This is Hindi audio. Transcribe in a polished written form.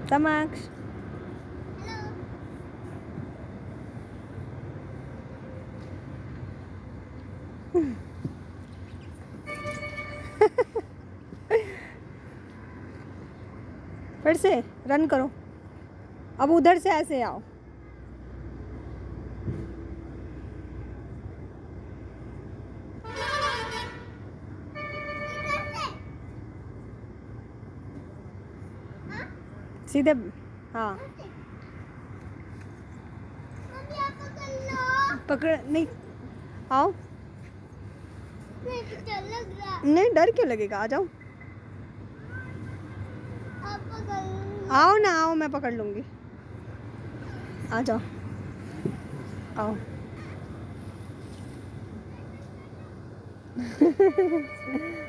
तमाक्ष फिर से रन करो। अब उधर से ऐसे आओ। सीधे हाँ पकड़ नहीं। आओ। नहीं डर क्यों लगेगा, आ जाओ। आओ ना, आओ मैं पकड़ लूंगी। आ जाओ, आओ।